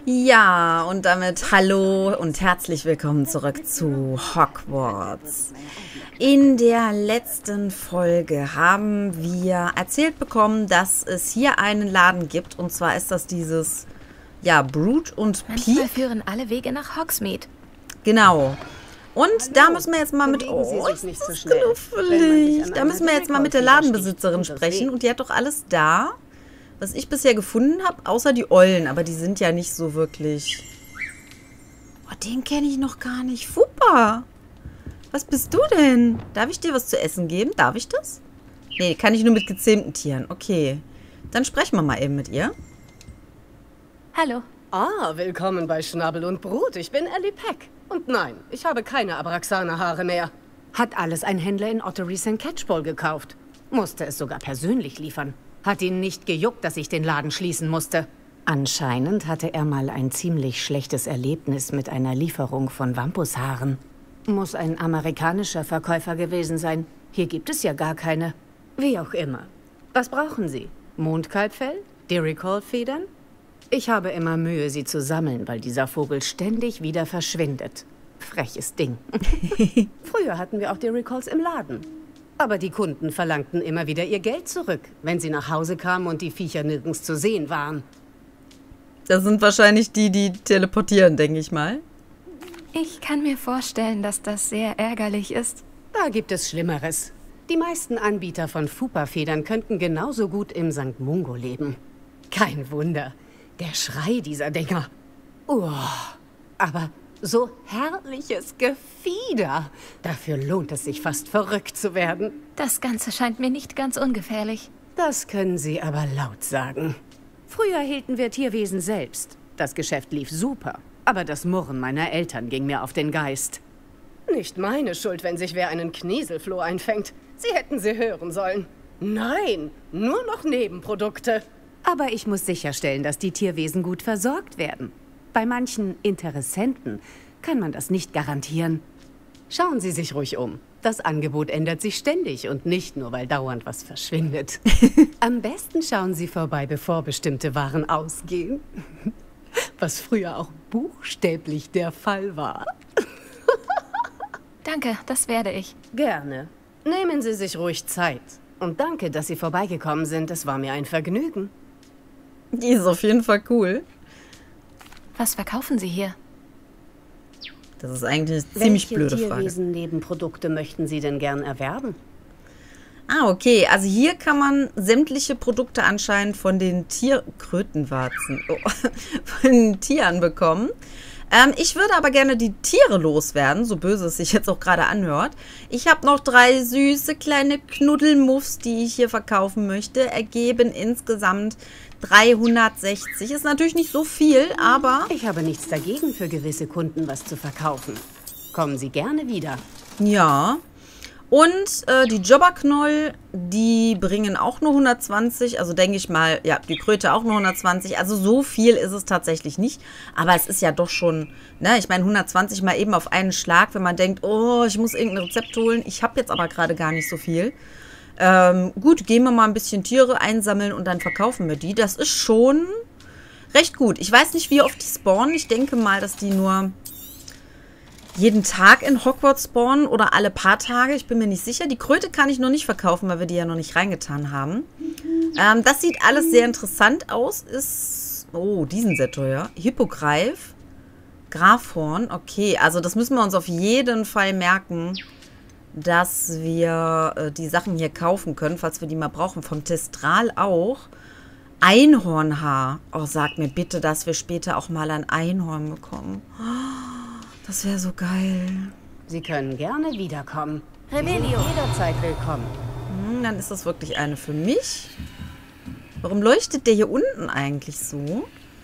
Ja, und damit hallo und herzlich willkommen zurück zu Hogwarts. In der letzten Folge haben wir erzählt bekommen, dass es hier einen Laden gibt. Und zwar ist das dieses, ja, Brood und Manchmal Peak. führen alle Wege nach Hogsmeade. Genau. Und da müssen wir jetzt mal mit... Bewegen Sie Oh, sich ist nicht so das schnell. knuffelig. Wenn man sich an Da einer müssen wir jetzt mal mit der Draco-Feder Ladenbesitzerin steht, sprechen. das Und die hat doch alles da, was ich bisher gefunden habe, außer die Eulen. Aber die sind ja nicht so wirklich... Oh, den kenne ich noch gar nicht. Fupa! Was bist du denn? Darf ich dir was zu essen geben? Darf ich das? Nee, kann ich nur mit gezähmten Tieren. Okay. Dann sprechen wir mal eben mit ihr. Hallo. Ah, willkommen bei Schnabel und Brut. Ich bin Ellie Peck. Und nein, ich habe keine Abraxaner-Haare mehr. Hat alles ein Händler in Ottery St. Catchpole gekauft. Musste es sogar persönlich liefern. Hat ihn nicht gejuckt, dass ich den Laden schließen musste. Anscheinend hatte er mal ein ziemlich schlechtes Erlebnis mit einer Lieferung von Wampushaaren. Muss ein amerikanischer Verkäufer gewesen sein. Hier gibt es ja gar keine. Wie auch immer. Was brauchen Sie? Mondkalbfell? Diricol-Federn? Ich habe immer Mühe, sie zu sammeln, weil dieser Vogel ständig wieder verschwindet. Freches Ding. Früher hatten wir auch Diricols im Laden. Aber die Kunden verlangten immer wieder ihr Geld zurück, wenn sie nach Hause kamen und die Viecher nirgends zu sehen waren. Das sind wahrscheinlich die, die teleportieren, denke ich mal. Ich kann mir vorstellen, dass das sehr ärgerlich ist. Da gibt es Schlimmeres. Die meisten Anbieter von Fupa-Federn könnten genauso gut im St. Mungo leben. Kein Wunder. Der Schrei dieser Dinger. Aber so herrliches Gefieder. Dafür lohnt es sich fast verrückt zu werden. Das Ganze scheint mir nicht ganz ungefährlich. Das können Sie aber laut sagen. Früher hielten wir Tierwesen selbst. Das Geschäft lief super. Aber das Murren meiner Eltern ging mir auf den Geist. Nicht meine Schuld, wenn sich wer einen Kneselfloh einfängt. Sie hätten sie hören sollen. Nein, nur noch Nebenprodukte. Aber ich muss sicherstellen, dass die Tierwesen gut versorgt werden. Bei manchen Interessenten kann man das nicht garantieren. Schauen Sie sich ruhig um. Das Angebot ändert sich ständig und nicht nur, weil dauernd was verschwindet. Am besten schauen Sie vorbei, bevor bestimmte Waren ausgehen. Was früher auch buchstäblich der Fall war. Danke, das werde ich. Gerne. Nehmen Sie sich ruhig Zeit. Und danke, dass Sie vorbeigekommen sind. Es war mir ein Vergnügen. Die ist auf jeden Fall cool. Was verkaufen Sie hier? Das ist eigentlich eine ziemlich blöde Frage. Welche Tierwesen-Nebenprodukte möchten Sie denn gern erwerben? Ah, okay. Also hier kann man sämtliche Produkte anscheinend von den Krötenwarzen, von den Tieren bekommen. Ich würde aber gerne die Tiere loswerden, so böse es sich jetzt auch gerade anhört. Ich habe noch 3 süße kleine Knuddelmuffs, die ich hier verkaufen möchte. Ergeben insgesamt 360. Ist natürlich nicht so viel, aber... Ich habe nichts dagegen, für gewisse Kunden was zu verkaufen. Kommen Sie gerne wieder. Ja. Und die Jobberknoll, die bringen auch nur 120. Also denke ich mal, ja, die Kröte auch nur 120. Also so viel ist es tatsächlich nicht. Aber es ist ja doch schon, ne, ich meine 120 mal eben auf einen Schlag, wenn man denkt, oh, ich muss irgendein Rezept holen. Ich habe jetzt aber gerade gar nicht so viel. Gut, gehen wir mal ein bisschen Tiere einsammeln und dann verkaufen wir die. Das ist schon recht gut. Ich weiß nicht, wie oft die spawnen. Ich denke mal, dass die nur jeden Tag in Hogwarts spawnen oder alle paar Tage. Ich bin mir nicht sicher. Die Kröte kann ich noch nicht verkaufen, weil wir die ja noch nicht reingetan haben. Das sieht alles sehr interessant aus. Ist, oh, die sind sehr teuer. Hippogreif, Grafhorn. Okay, also das müssen wir uns auf jeden Fall merken, dass wir die Sachen hier kaufen können, falls wir die mal brauchen. Vom Testral auch. Einhornhaar. Oh, sag mir bitte, dass wir später auch mal ein Einhorn bekommen. Das wäre so geil. Sie können gerne wiederkommen. Revelio, jederzeit willkommen. Dann ist das wirklich eine für mich. Warum leuchtet der hier unten eigentlich so?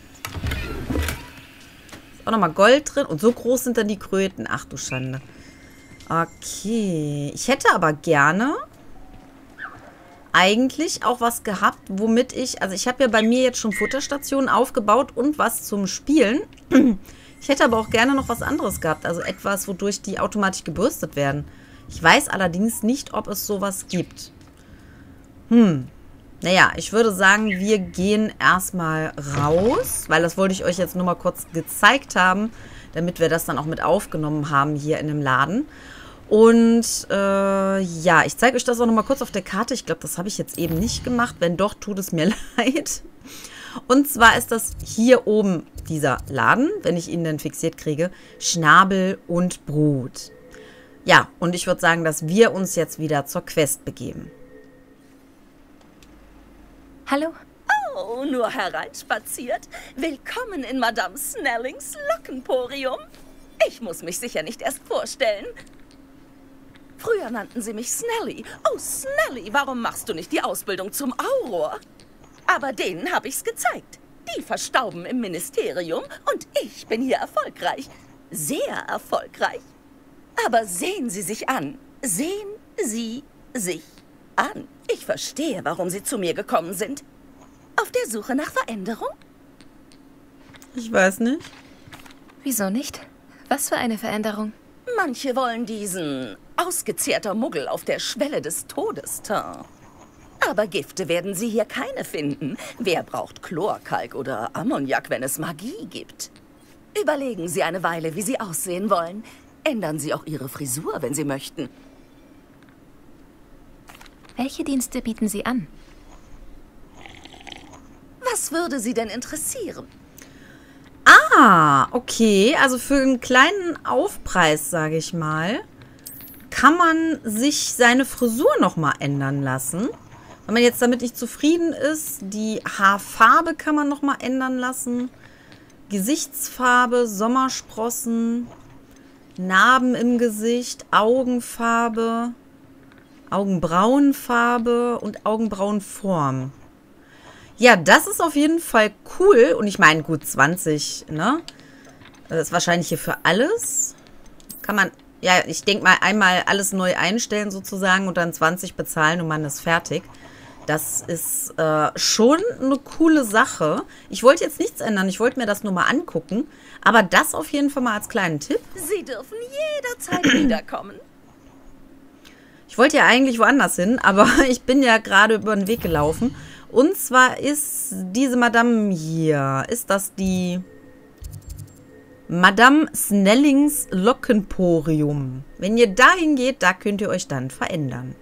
Ist auch nochmal Gold drin. Und so groß sind dann die Kröten. Ach du Schande. Okay. Ich hätte aber gerne eigentlich auch was gehabt, womit ich... Also ich habe ja bei mir jetzt schon Futterstationen aufgebaut und was zum Spielen. Ich hätte aber auch gerne noch was anderes gehabt. Also etwas, wodurch die automatisch gebürstet werden. Ich weiß allerdings nicht, ob es sowas gibt. Naja, ich würde sagen, wir gehen erstmal raus, weil das wollte ich euch jetzt nur mal kurz gezeigt haben, damit wir das dann auch mit aufgenommen haben hier in dem Laden. Und ja, ich zeige euch das auch noch mal kurz auf der Karte. Ich glaube, das habe ich jetzt eben nicht gemacht. Wenn doch, tut es mir leid. Und zwar ist das hier oben dieser Laden, wenn ich ihn dann fixiert kriege, Schnabel und Brut. Ja, und ich würde sagen, dass wir uns jetzt wieder zur Quest begeben. Hallo? Oh, nur hereinspaziert. Willkommen in Madame Snellings Lockenporium. Ich muss mich sicher nicht erst vorstellen. Früher nannten sie mich Snelly. Oh, Snelly, warum machst du nicht die Ausbildung zum Auror? Aber denen habe ich's gezeigt. Die verstauben im Ministerium und ich bin hier erfolgreich. Sehr erfolgreich. Aber sehen Sie sich an. Sehen Sie sich an. Ich verstehe, warum Sie zu mir gekommen sind. Auf der Suche nach Veränderung? Ich weiß nicht. Wieso nicht? Was für eine Veränderung? Manche wollen diesen ausgezehrter Muggel auf der Schwelle des Todes. Aber Gifte werden Sie hier keine finden. Wer braucht Chlorkalk oder Ammoniak, wenn es Magie gibt? Überlegen Sie eine Weile, wie Sie aussehen wollen. Ändern Sie auch Ihre Frisur, wenn Sie möchten. Welche Dienste bieten Sie an? Was würde Sie denn interessieren? Ah, okay. Also für einen kleinen Aufpreis, sage ich mal, kann man sich seine Frisur nochmal ändern lassen. Wenn man jetzt damit nicht zufrieden ist, die Haarfarbe kann man nochmal ändern lassen. Gesichtsfarbe, Sommersprossen, Narben im Gesicht, Augenfarbe, Augenbrauenfarbe und Augenbrauenform. Ja, das ist auf jeden Fall cool. Und ich meine, gut, 20, ne? Das ist wahrscheinlich hier für alles. Kann man, ja, ich denke mal, einmal alles neu einstellen sozusagen und dann 20 bezahlen und man ist fertig. Das ist schon eine coole Sache. Ich wollte jetzt nichts ändern. Ich wollte mir das nur mal angucken. Aber das auf jeden Fall mal als kleinen Tipp. Sie dürfen jederzeit wiederkommen. Ich wollte ja eigentlich woanders hin, aber ich bin ja gerade über den Weg gelaufen. Und zwar ist diese Madame hier, ist das die Madame Snellings Lockenporium. Wenn ihr dahin geht, da könnt ihr euch dann verändern.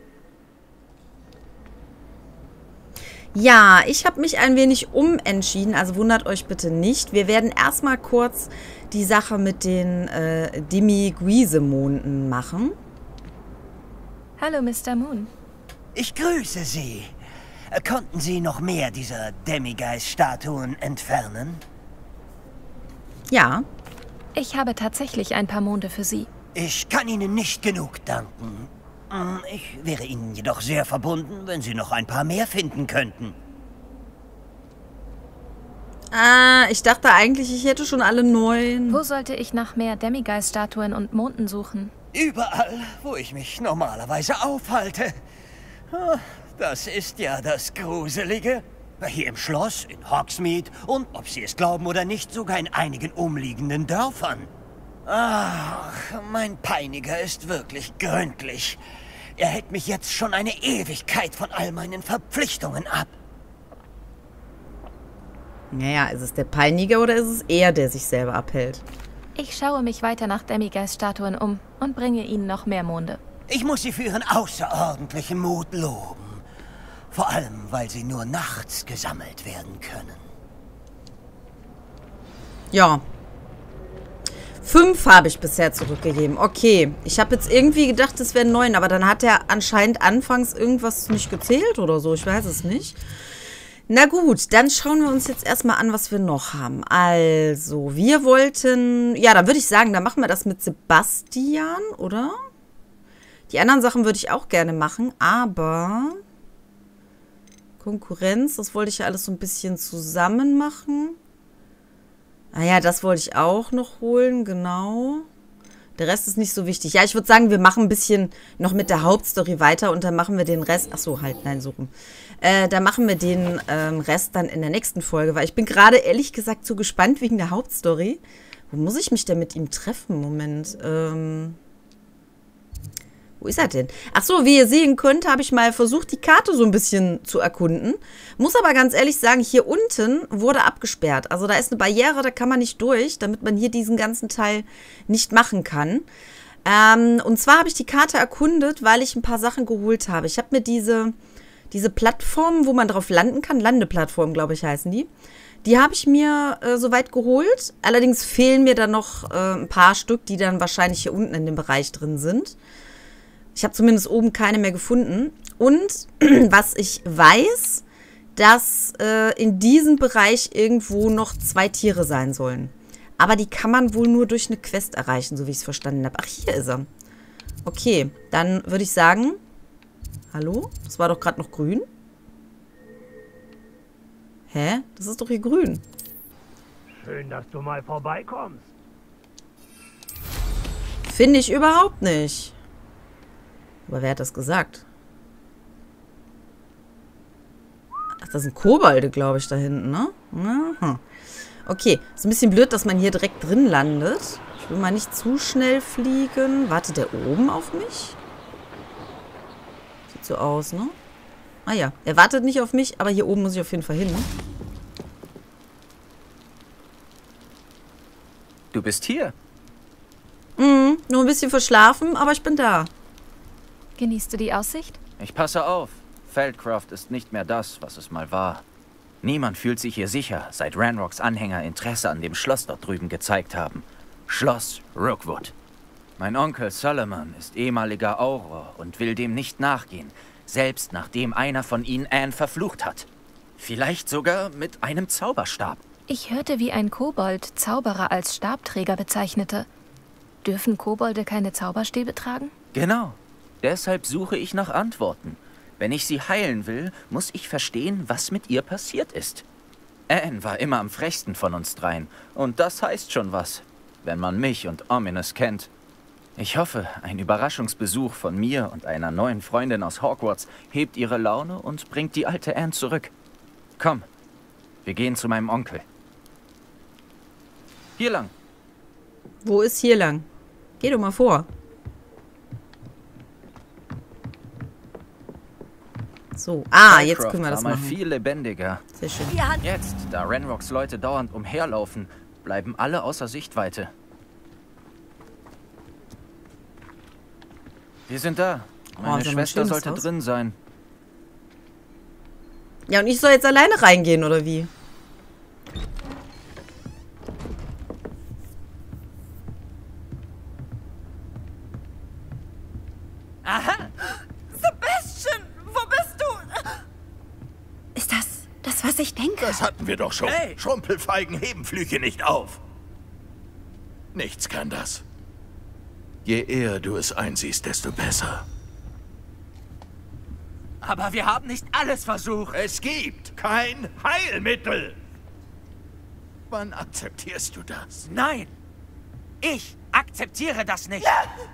Ja, ich habe mich ein wenig umentschieden, also wundert euch bitte nicht. Wir werden erstmal kurz die Sache mit den Demi-Guise-Monden machen. Hallo, Mr. Moon. Ich grüße Sie. Konnten Sie noch mehr dieser Demigeist-Statuen entfernen? Ja. Ich habe tatsächlich ein paar Monde für Sie. Ich kann Ihnen nicht genug danken. Ich wäre Ihnen jedoch sehr verbunden, wenn Sie noch ein paar mehr finden könnten. Ah, ich dachte eigentlich, ich hätte schon alle 9. Wo sollte ich nach mehr Demigeist-Statuen und Monden suchen? Überall, wo ich mich normalerweise aufhalte. Das ist ja das Gruselige. Hier im Schloss, in Hogsmeade und, ob Sie es glauben oder nicht, sogar in einigen umliegenden Dörfern. Ach, mein Peiniger ist wirklich gründlich. Er hält mich jetzt schon eine Ewigkeit von all meinen Verpflichtungen ab. Naja, ist es der Peiniger oder ist es er, der sich selber abhält? Ich schaue mich weiter nach Demigeist-Statuen um und bringe Ihnen noch mehr Monde. Ich muss Sie für Ihren außerordentlichen Mut loben. Vor allem, weil sie nur nachts gesammelt werden können. Ja. 5 habe ich bisher zurückgegeben. Okay. Ich habe jetzt irgendwie gedacht, es wären 9, aber dann hat er anscheinend anfangs irgendwas nicht gezählt oder so. Ich weiß es nicht. Na gut, dann schauen wir uns jetzt erstmal an, was wir noch haben. Also, wir wollten... Ja, dann würde ich sagen, dann machen wir das mit Sebastian, oder? Die anderen Sachen würde ich auch gerne machen, aber... Konkurrenz, das wollte ich ja alles so ein bisschen zusammen machen. Ah ja, das wollte ich auch noch holen, genau. Der Rest ist nicht so wichtig. Ja, ich würde sagen, wir machen ein bisschen noch mit der Hauptstory weiter und dann machen wir den Rest... Achso, halt, nein, so rum. Da machen wir den Rest dann in der nächsten Folge, weil ich bin gerade ehrlich gesagt so gespannt wegen der Hauptstory. Wo muss ich mich denn mit ihm treffen? Moment. Wo ist er denn? Ach so, wie ihr sehen könnt, habe ich mal versucht, die Karte so ein bisschen zu erkunden. Muss aber ganz ehrlich sagen, hier unten wurde abgesperrt. Also da ist eine Barriere, da kann man nicht durch, damit man hier diesen ganzen Teil nicht machen kann. Und zwar habe ich die Karte erkundet, weil ich ein paar Sachen geholt habe. Ich habe mir diese Plattformen, wo man drauf landen kann, Landeplattformen, glaube ich, heißen die. Die habe ich mir soweit geholt. Allerdings fehlen mir dann noch ein paar Stück, die dann wahrscheinlich hier unten in dem Bereich drin sind. Ich habe zumindest oben keine mehr gefunden. Und was ich weiß, dass in diesem Bereich irgendwo noch 2 Tiere sein sollen. Aber die kann man wohl nur durch eine Quest erreichen, so wie ich es verstanden habe. Ach, hier ist er. Okay, dann würde ich sagen... Hallo? Das war doch gerade noch grün. Hä? Das ist doch hier grün. Schön, dass du mal vorbeikommst. Finde ich überhaupt nicht. Aber wer hat das gesagt? Ach, das sind Kobolde, glaube ich, da hinten, ne? Aha. Okay, ist ein bisschen blöd, dass man hier direkt drin landet. Ich will mal nicht zu schnell fliegen. Wartet der oben auf mich? Sieht so aus, ne? Ah ja, er wartet nicht auf mich, aber hier oben muss ich auf jeden Fall hin. Du bist hier. Nur ein bisschen verschlafen, aber ich bin da. Genießt du die Aussicht? Ich passe auf. Feldcroft ist nicht mehr das, was es mal war. Niemand fühlt sich hier sicher, seit Ranrocks Anhänger Interesse an dem Schloss dort drüben gezeigt haben. Schloss Rookwood. Mein Onkel Solomon ist ehemaliger Auror und will dem nicht nachgehen, selbst nachdem einer von ihnen Anne verflucht hat. Vielleicht sogar mit einem Zauberstab. Ich hörte, wie ein Kobold Zauberer als Stabträger bezeichnete. Dürfen Kobolde keine Zauberstäbe tragen? Genau. Deshalb suche ich nach Antworten. Wenn ich sie heilen will, muss ich verstehen, was mit ihr passiert ist. Anne war immer am frechsten von uns dreien. Und das heißt schon was, wenn man mich und Ominous kennt. Ich hoffe, ein Überraschungsbesuch von mir und einer neuen Freundin aus Hogwarts hebt ihre Laune und bringt die alte Anne zurück. Komm, wir gehen zu meinem Onkel. Hier lang. Wo ist hier lang? Geh doch mal vor. So, jetzt können wir das war mal machen. viel lebendiger. Sehr schön. Jetzt, da Ranrocks Leute dauernd umherlaufen, bleiben alle außer Sichtweite. Wir sind da. Meine ist ja mal ein Schwester schönes sollte Haus. drin sein. Ja, und ich soll jetzt alleine reingehen, oder wie? Aha! Sebastian, wo bist du? Ist das, was ich denke? Das hatten wir doch schon. Hey! Schrumpelfeigen heben Flüche nicht auf. Nichts kann das. Je eher du es einsiehst, desto besser. Aber wir haben nicht alles versucht. Es gibt kein Heilmittel. Wann akzeptierst du das? Nein, ich akzeptiere das nicht.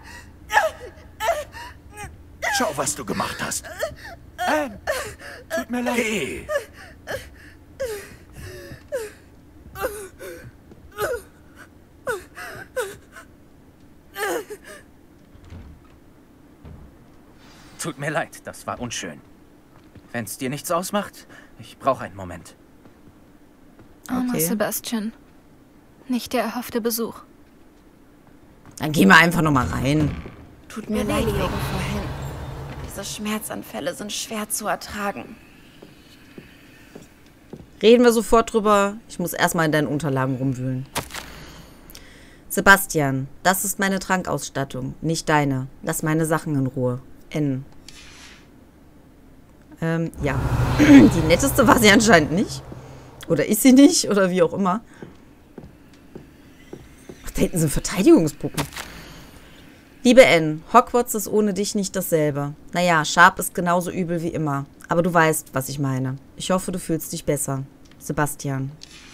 Schau, was du gemacht hast. Tut mir leid. Geh. Tut mir leid, das war unschön. Wenn's dir nichts ausmacht, ich brauche einen Moment. Armer Okay. Sebastian. Nicht der erhoffte Besuch. Dann gehen wir einfach nochmal rein. Tut mir leid wegen vorhin. Diese Schmerzanfälle sind schwer zu ertragen. Reden wir sofort drüber. Ich muss erstmal in deinen Unterlagen rumwühlen. Sebastian, das ist meine Trankausstattung, nicht deine. Lass meine Sachen in Ruhe. N. Ja. Die netteste war sie anscheinend nicht. Oder ist sie nicht, oder wie auch immer. Ach, da hinten sind Verteidigungspuppen. Liebe N, Hogwarts ist ohne dich nicht dasselbe. Naja, Sharp ist genauso übel wie immer. Aber du weißt, was ich meine. Ich hoffe, du fühlst dich besser. Sebastian.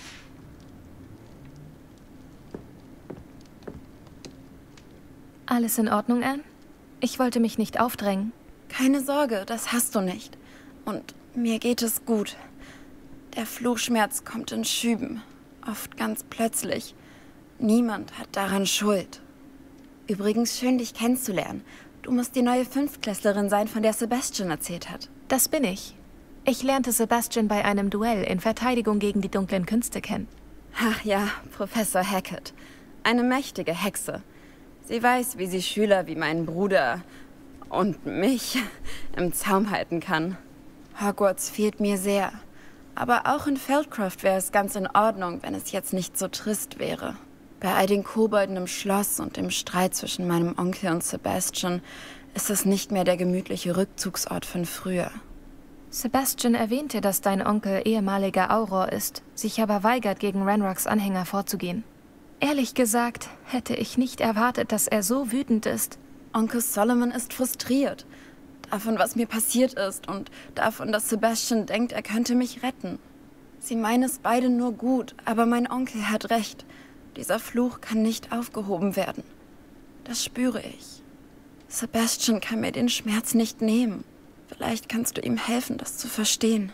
Alles in Ordnung, Anne? Ich wollte mich nicht aufdrängen. Keine Sorge, das hast du nicht. Und mir geht es gut. Der Fluchschmerz kommt in Schüben. Oft ganz plötzlich. Niemand hat daran Schuld. Übrigens schön, dich kennenzulernen. Du musst die neue Fünftklässlerin sein, von der Sebastian erzählt hat. Das bin ich. Ich lernte Sebastian bei einem Duell in Verteidigung gegen die dunklen Künste kennen. Ach ja, Professor Hackett. Eine mächtige Hexe. Sie weiß, wie sie Schüler wie meinen Bruder und mich im Zaum halten kann. Hogwarts fehlt mir sehr. Aber auch in Feldcroft wäre es ganz in Ordnung, wenn es jetzt nicht so trist wäre. Bei all den Kobolden im Schloss und dem Streit zwischen meinem Onkel und Sebastian ist es nicht mehr der gemütliche Rückzugsort von früher. Sebastian erwähnte, dass dein Onkel ehemaliger Auror ist, sich aber weigert, gegen Ranrock's Anhänger vorzugehen. Ehrlich gesagt, hätte ich nicht erwartet, dass er so wütend ist. Onkel Solomon ist frustriert. Davon, was mir passiert ist und davon, dass Sebastian denkt, er könnte mich retten. Sie meinen es beide nur gut, aber mein Onkel hat recht. Dieser Fluch kann nicht aufgehoben werden. Das spüre ich. Sebastian kann mir den Schmerz nicht nehmen. Vielleicht kannst du ihm helfen, das zu verstehen.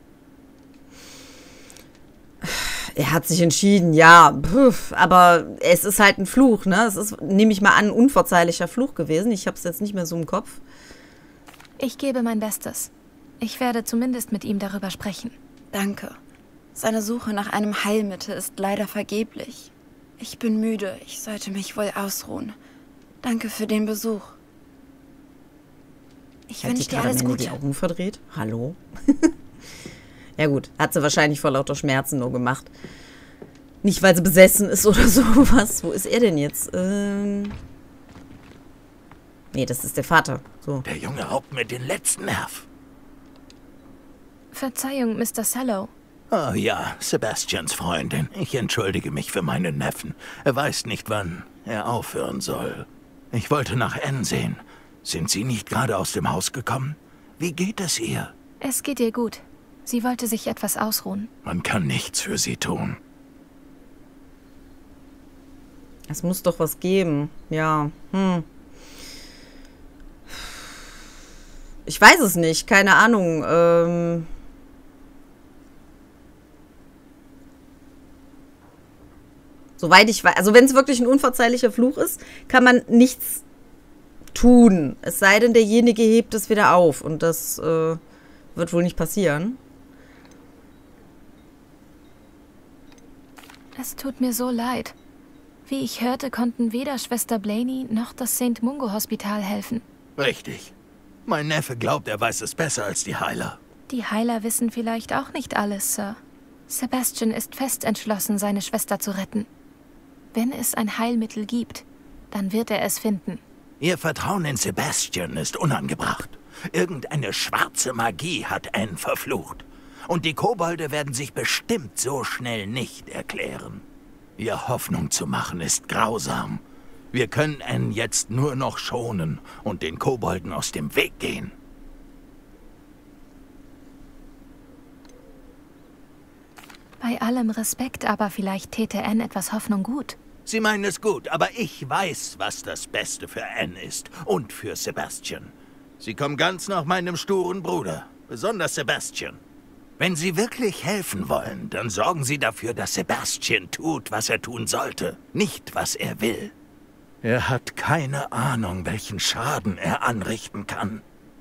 Er hat sich entschieden, ja, aber es ist halt ein Fluch, ne? Es ist, nehme ich mal an, ein unverzeihlicher Fluch gewesen. Ich habe es jetzt nicht mehr so im Kopf. Ich gebe mein Bestes. Ich werde zumindest mit ihm darüber sprechen. Danke. Seine Suche nach einem Heilmittel ist leider vergeblich. Ich bin müde. Ich sollte mich wohl ausruhen. Danke für den Besuch. Ich wünsche dir alles Gute. Die Augen verdreht? Hallo? Ja gut, hat sie wahrscheinlich vor lauter Schmerzen nur gemacht. Nicht, weil sie besessen ist oder sowas. Wo ist er denn jetzt? Nee, das ist der Vater. So. Der Junge raubt mir den letzten Nerv. Verzeihung, Mr. Sallow. Oh ja, Sebastians Freundin. Ich entschuldige mich für meinen Neffen. Er weiß nicht, wann er aufhören soll. Ich wollte nach Anne sehen. Sind Sie nicht gerade aus dem Haus gekommen? Wie geht es ihr? Es geht ihr gut. Sie wollte sich etwas ausruhen. Man kann nichts für sie tun. Es muss doch was geben. Ja, Ich weiß es nicht. Keine Ahnung. Soweit ich weiß. Also wenn es wirklich ein unverzeihlicher Fluch ist, kann man nichts tun. Es sei denn, derjenige hebt es wieder auf. Und das wird wohl nicht passieren. Es tut mir so leid. Wie ich hörte, konnten weder Schwester Blaney noch das St. Mungo Hospital helfen. Richtig. Mein Neffe glaubt, er weiß es besser als die Heiler. Die Heiler wissen vielleicht auch nicht alles, Sir. Sebastian ist fest entschlossen, seine Schwester zu retten. Wenn es ein Heilmittel gibt, dann wird er es finden. Ihr Vertrauen in Sebastian ist unangebracht. Irgendeine schwarze Magie hat Anne verflucht. Und die Kobolde werden sich bestimmt so schnell nicht erklären. Ihr Hoffnung zu machen ist grausam. Wir können Anne jetzt nur noch schonen und den Kobolden aus dem Weg gehen. Bei allem Respekt, aber vielleicht täte Anne etwas Hoffnung gut. Sie meinen es gut, aber ich weiß, was das Beste für Anne ist und für Sebastian. Sie kommen ganz nach meinem sturen Bruder, besonders Sebastian. Wenn Sie wirklich helfen wollen, dann sorgen Sie dafür, dass Sebastian tut, was er tun sollte, nicht was er will. Er hat keine Ahnung, welchen Schaden er anrichten kann.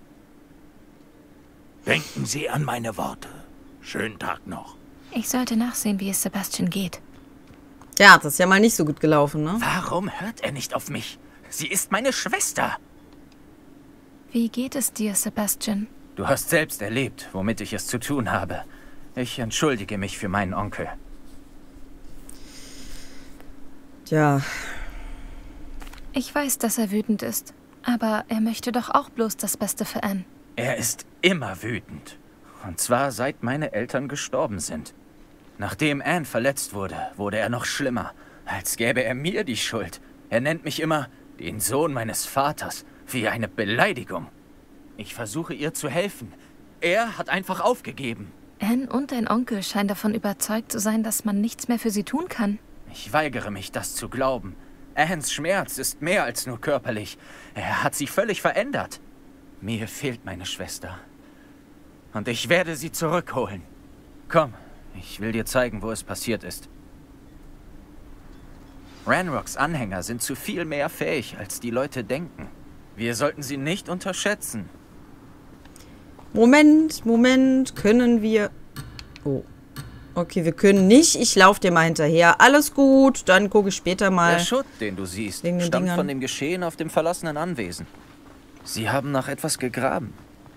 Denken Sie an meine Worte. Schönen Tag noch. Ich sollte nachsehen, wie es Sebastian geht. Ja, das ist ja mal nicht so gut gelaufen, ne? Warum hört er nicht auf mich? Sie ist meine Schwester. Wie geht es dir, Sebastian? Du hast selbst erlebt, womit ich es zu tun habe. Ich entschuldige mich für meinen Onkel. Ja. Ich weiß, dass er wütend ist. Aber er möchte doch auch bloß das Beste für Anne. Er ist immer wütend. Und zwar seit meine Eltern gestorben sind. Nachdem Anne verletzt wurde, wurde er noch schlimmer. Als gäbe er mir die Schuld. Er nennt mich immer den Sohn meines Vaters. Wie eine Beleidigung. Ich versuche ihr zu helfen. Er hat einfach aufgegeben. Anne und dein Onkel scheinen davon überzeugt zu sein, dass man nichts mehr für sie tun kann. Ich weigere mich, das zu glauben. Annes Schmerz ist mehr als nur körperlich. Er hat sie völlig verändert. Mir fehlt meine Schwester. Und ich werde sie zurückholen. Komm, ich will dir zeigen, wo es passiert ist. Ranrocks Anhänger sind zu viel mehr fähig, als die Leute denken. Wir sollten sie nicht unterschätzen. Moment, können wir... Oh. Okay, wir können nicht. Ich laufe dir mal hinterher. Alles gut, dann gucke ich später mal. Der Schutt, den du siehst, stammt von dem Geschehen auf dem verlassenen Anwesen. Sie haben nach etwas gegraben.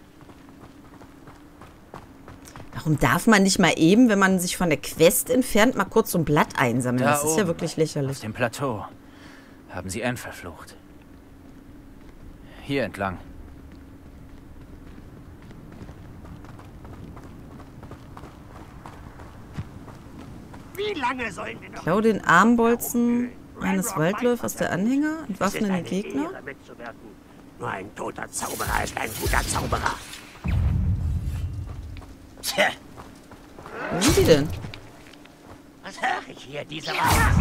Warum darf man nicht mal eben, wenn man sich von der Quest entfernt, mal kurz so ein Blatt einsammeln? Das ist ja wirklich lächerlich. Auf dem Plateau haben sie Anne verflucht. Hier entlang. Wie lange sollen wir noch... Klau den Armbolzen eines Waldläufers der Anhänger, entwaffne den Gegner. Nur ein toter Zauberer ist ein guter Zauberer. Tja, Wo sind die denn? Was höre ich hier? Dieser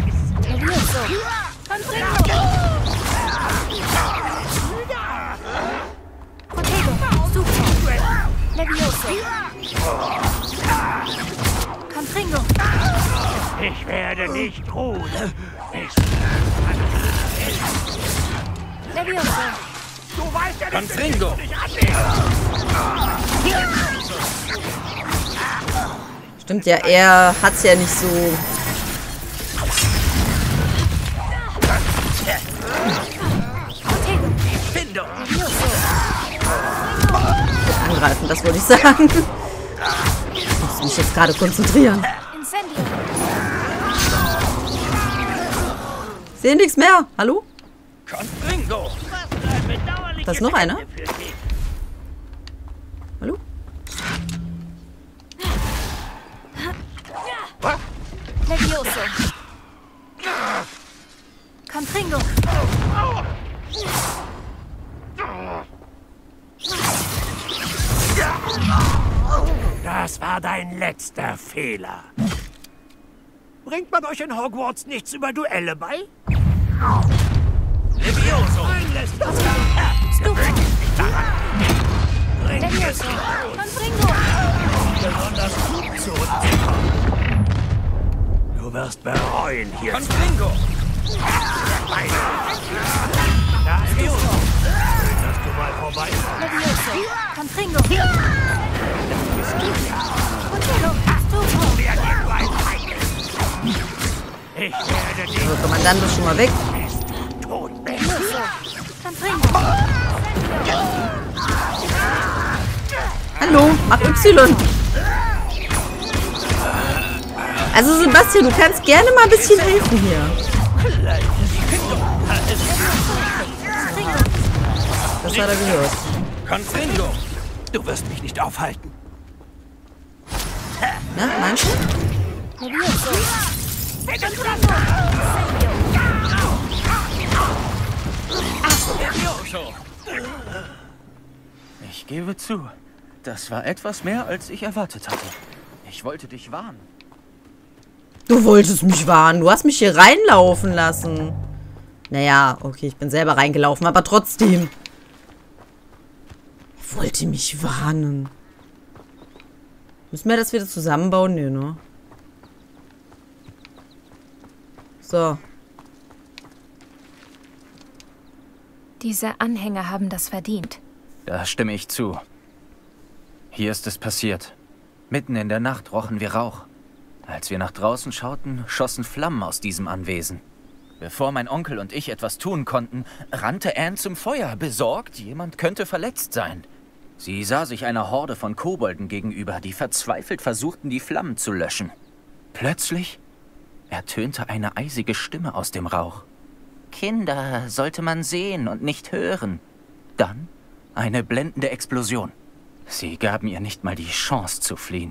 Ich werde nicht ruhen. Du weißt ja nicht, wie Confringo. du dich anlegst. Stimmt ja, er hat's ja nicht so... Angreifen, das wollte ich sagen. Ich muss mich jetzt gerade konzentrieren. Sehe nichts mehr. Hallo? Confringo. Da ist noch einer. Hallo? Levioso. Confringo. Das war dein letzter Fehler. Bringt man euch in Hogwarts nichts über Duelle bei? Levioso. Ein letzter Levioso. Confringo. besonders gut zurückzukommen. Du wirst bereuen, hier zu Confringo. Da ist Levioso. Schön, dass du mal vorbei warst. Levioso. Confringo. Confringo. Wer geht du ein Feigling? Ich werde dich So, Kommandant ist schon mal weg. tot Levioso. Confringo. Hallo, mach Y. Also Sebastian, du kannst gerne mal ein bisschen helfen hier. Das hat er gehört. Confringo. Du wirst mich nicht aufhalten. Na, meinst du? Levioso. Levioso. Ich gebe zu, das war etwas mehr, als ich erwartet hatte. Ich wollte dich warnen. Du wolltest mich warnen. Du hast mich hier reinlaufen lassen. Naja, okay, ich bin selber reingelaufen, aber trotzdem. Er wollte mich warnen. Müssen wir das wieder zusammenbauen? Nee, ne? So. Diese Anhänger haben das verdient. Da stimme ich zu. Hier ist es passiert. Mitten in der Nacht rochen wir Rauch. Als wir nach draußen schauten, schossen Flammen aus diesem Anwesen. Bevor mein Onkel und ich etwas tun konnten, rannte Anne zum Feuer, besorgt, jemand könnte verletzt sein. Sie sah sich einer Horde von Kobolden gegenüber, die verzweifelt versuchten, die Flammen zu löschen. Plötzlich ertönte eine eisige Stimme aus dem Rauch. Kinder sollte man sehen und nicht hören. Dann eine blendende Explosion. Sie gaben ihr nicht mal die Chance zu fliehen.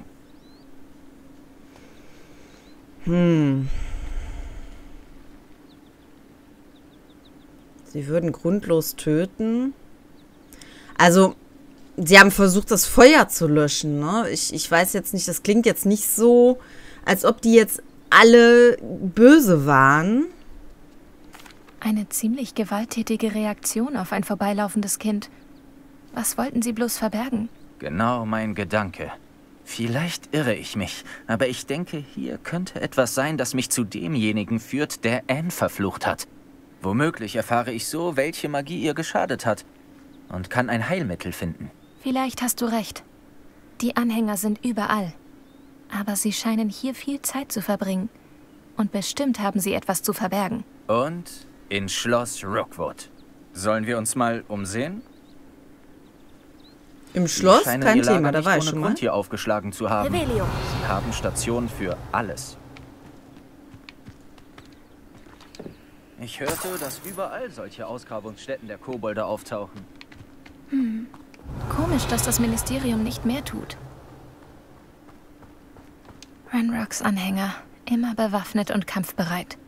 Sie würden grundlos töten. Also, sie haben versucht, das Feuer zu löschen, ne? Ich weiß jetzt nicht, das klingt jetzt nicht so, als ob die jetzt alle böse waren. Eine ziemlich gewalttätige Reaktion auf ein vorbeilaufendes Kind. Was wollten sie bloß verbergen? Genau mein Gedanke. Vielleicht irre ich mich, aber ich denke, hier könnte etwas sein, das mich zu demjenigen führt, der Anne verflucht hat. Womöglich erfahre ich so, welche Magie ihr geschadet hat. und kann ein Heilmittel finden. Vielleicht hast du recht. Die Anhänger sind überall. Aber sie scheinen hier viel Zeit zu verbringen. Und bestimmt haben sie etwas zu verbergen. Und in Schloss Rookwood. Sollen wir uns mal umsehen? Im Schloss? Sie scheinen Kein ihr Lager Thema, da nicht war ich ohne schon mal. Grund hier aufgeschlagen zu haben. Revelio. Sie haben Stationen für alles. Ich hörte, dass überall solche Ausgrabungsstätten der Kobolde auftauchen. Komisch, dass das Ministerium nicht mehr tut. Ranrocks Anhänger, immer bewaffnet und kampfbereit.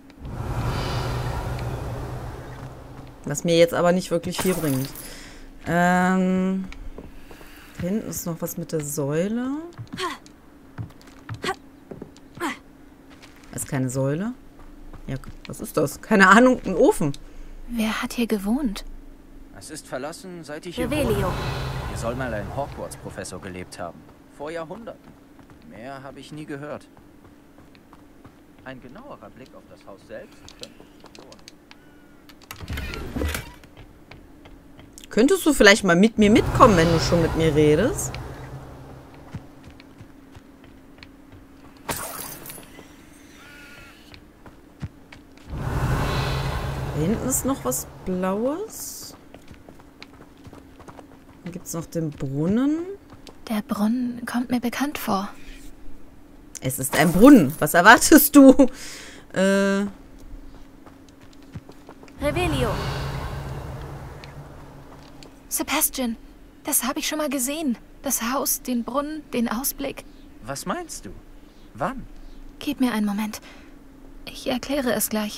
Was mir jetzt aber nicht wirklich viel bringt. Da hinten ist noch was mit der Säule. Das ist keine Säule. Ja, was ist das? Keine Ahnung, ein Ofen. Wer hat hier gewohnt? Es ist verlassen, seit ich hier Revelio. wohne. Hier soll mal ein Hogwarts-Professor gelebt haben. Vor Jahrhunderten. Mehr habe ich nie gehört. Ein genauerer Blick auf das Haus selbst könnte sich lohnen. Könntest du vielleicht mal mit mir mitkommen, wenn du schon mit mir redest? Da hinten ist noch was Blaues. Dann gibt es noch den Brunnen. Der Brunnen kommt mir bekannt vor. Es ist ein Brunnen. Was erwartest du? Revelio. Sebastian, das habe ich schon mal gesehen. Das Haus, den Brunnen, den Ausblick. Was meinst du? Wann? Gib mir einen Moment. Ich erkläre es gleich.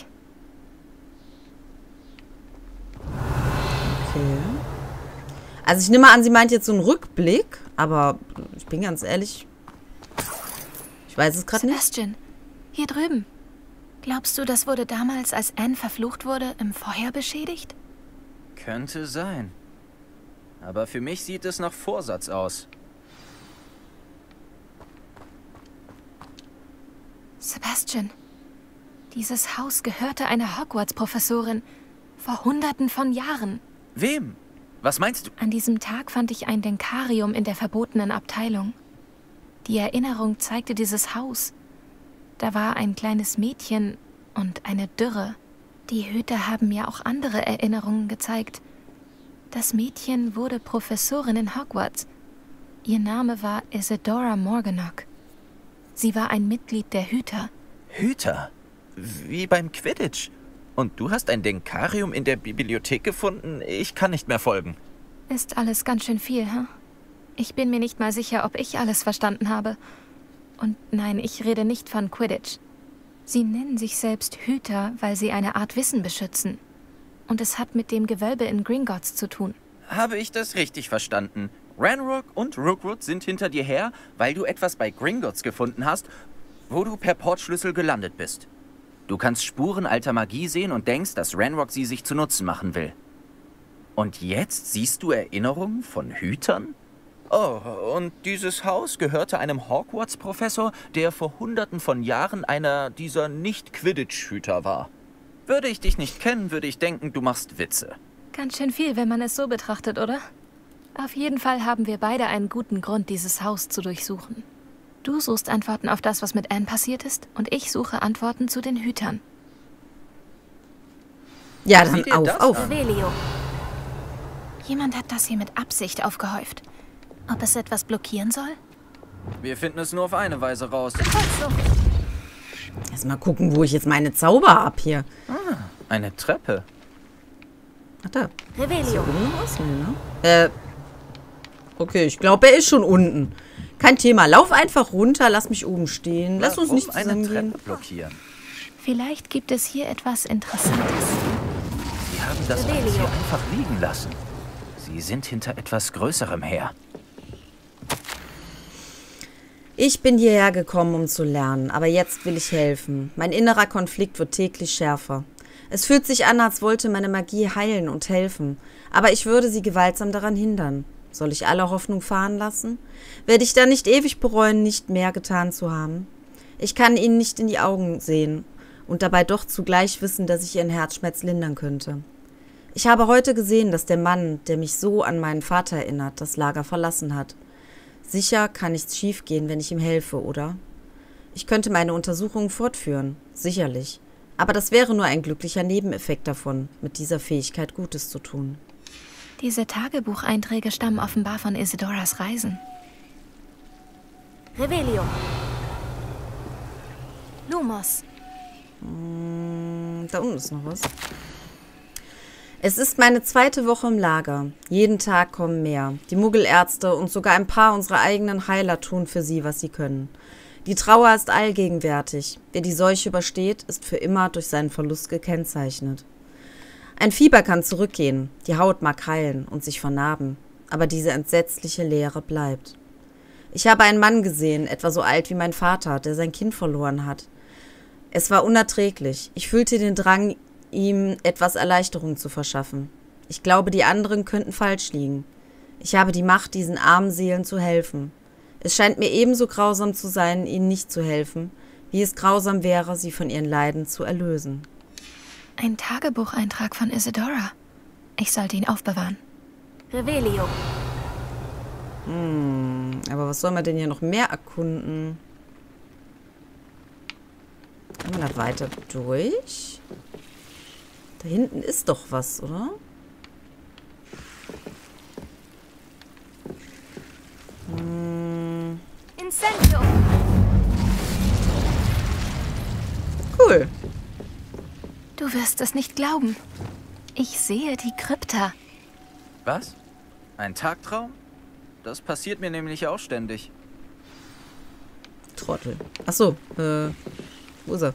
Okay. Also ich nehme an, sie meint jetzt so einen Rückblick, aber ich bin ganz ehrlich, ich weiß es gerade nicht. Sebastian, hier drüben. Glaubst du, das wurde damals, als Anne verflucht wurde, im Feuer beschädigt? Könnte sein. Aber für mich sieht es nach Vorsatz aus. Sebastian, dieses Haus gehörte einer Hogwarts-Professorin vor Hunderten von Jahren. Wem? Was meinst du? An diesem Tag fand ich ein Denkarium in der verbotenen Abteilung. Die Erinnerung zeigte dieses Haus. Da war ein kleines Mädchen und eine Dürre. Die Hüter haben mir auch andere Erinnerungen gezeigt. Das Mädchen wurde Professorin in Hogwarts. Ihr Name war Isadora Morganach. Sie war ein Mitglied der Hüter. Hüter? Wie beim Quidditch. Und du hast ein Denkarium in der Bibliothek gefunden? Ich kann nicht mehr folgen. Ist alles ganz schön viel, hm? Ich bin mir nicht mal sicher, ob ich alles verstanden habe. Und nein, ich rede nicht von Quidditch. Sie nennen sich selbst Hüter, weil sie eine Art Wissen beschützen. Und es hat mit dem Gewölbe in Gringotts zu tun. Habe ich das richtig verstanden? Ranrock und Rookwood sind hinter dir her, weil du etwas bei Gringotts gefunden hast, wo du per Portschlüssel gelandet bist. Du kannst Spuren alter Magie sehen und denkst, dass Ranrock sie sich zu Nutzen machen will. Und jetzt siehst du Erinnerungen von Hütern? Oh, und dieses Haus gehörte einem Hogwarts-Professor, der vor Hunderten von Jahren einer dieser Nicht-Quidditch-Hüter war. Würde ich dich nicht kennen, würde ich denken, du machst Witze. Ganz schön viel, wenn man es so betrachtet, oder? Auf jeden Fall haben wir beide einen guten Grund, dieses Haus zu durchsuchen. Du suchst Antworten auf das, was mit Anne passiert ist, und ich suche Antworten zu den Hütern. Ja, dann Sieh dir das auf. an. Revelio. Jemand hat das hier mit Absicht aufgehäuft. Ob es etwas blockieren soll? Wir finden es nur auf eine Weise raus. Erst mal gucken, wo ich jetzt meine Zauber hab hier. Eine Treppe. Ach da. Revelio. Oben noch was? Nee, ne? Okay, ich glaube, er ist schon unten. Kein Thema. Lauf einfach runter, lass mich oben stehen. Lass uns Warum nicht eine zusammengehen. Treppe blockieren? Vielleicht gibt es hier etwas Interessantes. Sie haben das alles hier einfach liegen lassen. Sie sind hinter etwas Größerem her. Ich bin hierher gekommen, um zu lernen, aber jetzt will ich helfen. Mein innerer Konflikt wird täglich schärfer. Es fühlt sich an, als wollte meine Magie heilen und helfen, aber ich würde sie gewaltsam daran hindern. Soll ich alle Hoffnung fahren lassen? Werde ich dann nicht ewig bereuen, nicht mehr getan zu haben? Ich kann ihnen nicht in die Augen sehen und dabei doch zugleich wissen, dass ich ihren Herzschmerz lindern könnte. Ich habe heute gesehen, dass der Mann, der mich so an meinen Vater erinnert, das Lager verlassen hat. Sicher kann nichts schiefgehen, wenn ich ihm helfe, oder? Ich könnte meine Untersuchungen fortführen, sicherlich. Aber das wäre nur ein glücklicher Nebeneffekt davon, mit dieser Fähigkeit Gutes zu tun. Diese Tagebucheinträge stammen offenbar von Isidoras Reisen. Revelio. Lumos. Da unten ist noch was. Es ist meine 2. Woche im Lager. Jeden Tag kommen mehr. Die Muggelärzte und sogar ein paar unserer eigenen Heiler tun für sie, was sie können. Die Trauer ist allgegenwärtig. Wer die Seuche übersteht, ist für immer durch seinen Verlust gekennzeichnet. Ein Fieber kann zurückgehen, die Haut mag heilen und sich vernarben, aber diese entsetzliche Leere bleibt. Ich habe einen Mann gesehen, etwa so alt wie mein Vater, der sein Kind verloren hat. Es war unerträglich. Ich fühlte den Drang, ihm etwas Erleichterung zu verschaffen. Ich glaube, die anderen könnten falsch liegen. Ich habe die Macht, diesen armen Seelen zu helfen. Es scheint mir ebenso grausam zu sein, ihnen nicht zu helfen, wie es grausam wäre, sie von ihren Leiden zu erlösen. Ein Tagebucheintrag von Isidora. Ich sollte ihn aufbewahren. Revelio. Aber was soll man denn hier noch mehr erkunden? Kann man da weiter durch? Da hinten ist doch was, oder? Incendio. Cool. Du wirst es nicht glauben. Ich sehe die Krypta. Was? Ein Tagtraum? Das passiert mir nämlich auch ständig. Trottel. Achso, wo ist er?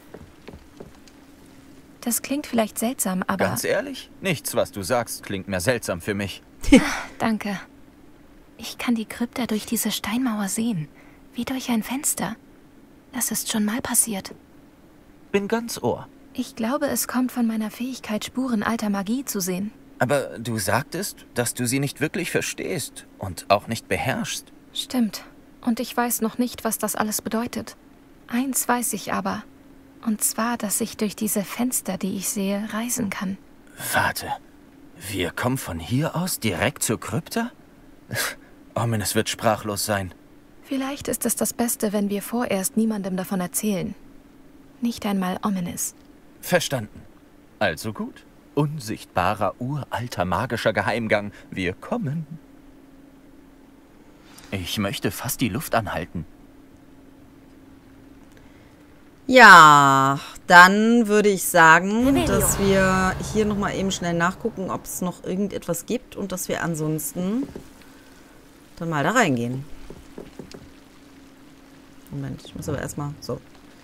Das klingt vielleicht seltsam, aber... Ganz ehrlich? Nichts, was du sagst, klingt mehr seltsam für mich. Danke. Ich kann die Krypta durch diese Steinmauer sehen. Wie durch ein Fenster. Das ist schon mal passiert. Bin ganz Ohr. Ich glaube, es kommt von meiner Fähigkeit, Spuren alter Magie zu sehen. Aber du sagtest, dass du sie nicht wirklich verstehst und auch nicht beherrschst. Stimmt. Und ich weiß noch nicht, was das alles bedeutet. Eins weiß ich aber. Und zwar, dass ich durch diese Fenster, die ich sehe, reisen kann. Warte. Wir kommen von hier aus direkt zur Krypta? Ominous wird sprachlos sein. Vielleicht ist es das Beste, wenn wir vorerst niemandem davon erzählen. Nicht einmal Ominous. Verstanden. Also gut. Unsichtbarer, uralter, magischer Geheimgang. Wir kommen. Ich möchte fast die Luft anhalten. Ja, dann würde ich sagen, dass wir hier nochmal eben schnell nachgucken, ob es noch irgendetwas gibt und dass wir ansonsten dann mal da reingehen. Moment, ich muss aber erstmal so.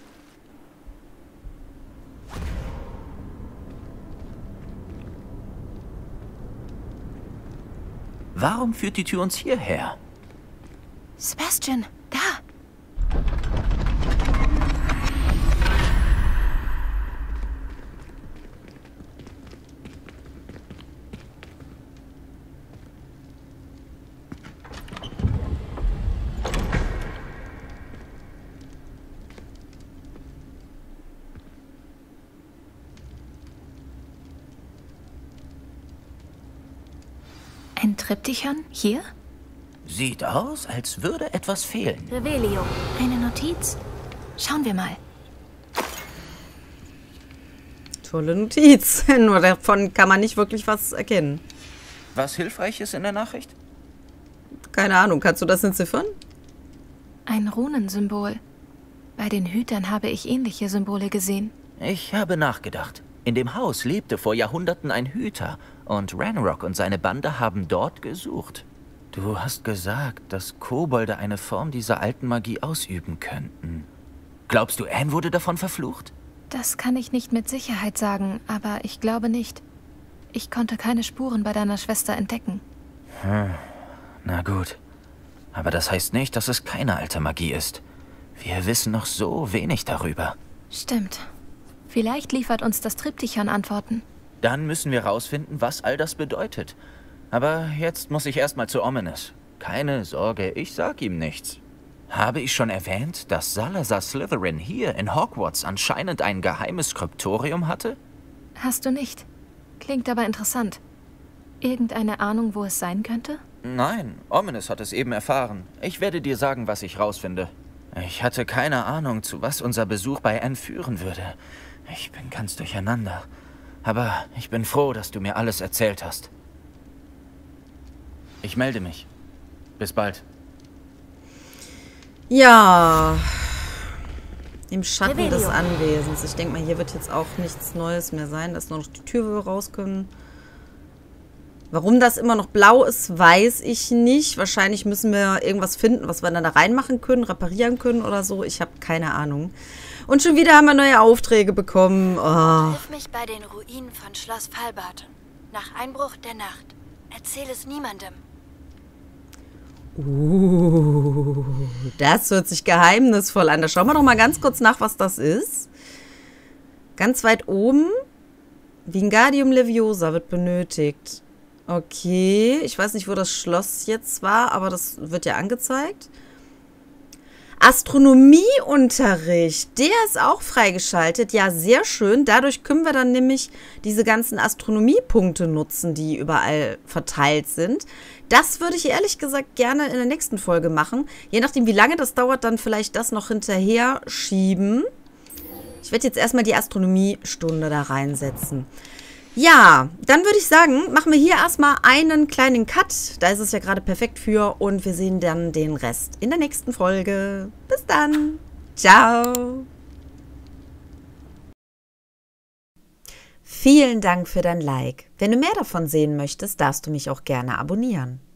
Warum führt die Tür uns hierher? Sebastian, da! Ein Triptychon? Hier? Sieht aus, als würde etwas fehlen. Revelio. Eine Notiz? Schauen wir mal. Tolle Notiz. Nur davon kann man nicht wirklich was erkennen. Was hilfreich ist in der Nachricht? Keine Ahnung, kannst du das entziffern? Ein Runensymbol. Bei den Hütern habe ich ähnliche Symbole gesehen. Ich habe nachgedacht. In dem Haus lebte vor Jahrhunderten ein Hüter und Ranrock und seine Bande haben dort gesucht. Du hast gesagt, dass Kobolde eine Form dieser alten Magie ausüben könnten. Glaubst du, Anne wurde davon verflucht? Das kann ich nicht mit Sicherheit sagen, aber ich glaube nicht. Ich konnte keine Spuren bei deiner Schwester entdecken. Na gut. Aber das heißt nicht, dass es keine alte Magie ist. Wir wissen noch so wenig darüber. Stimmt. Vielleicht liefert uns das Triptychon Antworten. Dann müssen wir rausfinden, was all das bedeutet. Aber jetzt muss ich erstmal zu Ominous. Keine Sorge, ich sag ihm nichts. Habe ich schon erwähnt, dass Salazar Slytherin hier in Hogwarts anscheinend ein geheimes Skriptorium hatte? Hast du nicht? Klingt aber interessant. Irgendeine Ahnung, wo es sein könnte? Nein, Ominous hat es eben erfahren. Ich werde dir sagen, was ich rausfinde. Ich hatte keine Ahnung, zu was unser Besuch bei Anne führen würde. Ich bin ganz durcheinander. Aber ich bin froh, dass du mir alles erzählt hast. Ich melde mich. Bis bald. Ja. Im Schatten des Anwesens. Ich denke mal, hier wird jetzt auch nichts Neues mehr sein. Da ist nur noch die Tür, wo wir raus können. Warum das immer noch blau ist, weiß ich nicht. Wahrscheinlich müssen wir irgendwas finden, was wir dann da reinmachen können, reparieren können oder so. Ich habe keine Ahnung. Und schon wieder haben wir neue Aufträge bekommen. Oh. Triff mich bei den Ruinen von Schloss Falbaton. Nach Einbruch der Nacht. Erzähl es niemandem. Das hört sich geheimnisvoll an. Da schauen wir doch mal ganz kurz nach, was das ist. Ganz weit oben. Wingardium Leviosa wird benötigt. Okay, ich weiß nicht, wo das Schloss jetzt war, aber das wird ja angezeigt. Astronomieunterricht, der ist auch freigeschaltet. Ja, sehr schön. Dadurch können wir dann nämlich diese ganzen Astronomiepunkte nutzen, die überall verteilt sind. Das würde ich ehrlich gesagt gerne in der nächsten Folge machen. Je nachdem, wie lange das dauert, dann vielleicht das noch hinterher schieben. Ich werde jetzt erstmal die Astronomiestunde da reinsetzen. Ja, dann würde ich sagen, machen wir hier erstmal einen kleinen Cut. Da ist es ja gerade perfekt für und wir sehen dann den Rest in der nächsten Folge. Bis dann. Ciao. Vielen Dank für dein Like. Wenn du mehr davon sehen möchtest, darfst du mich auch gerne abonnieren.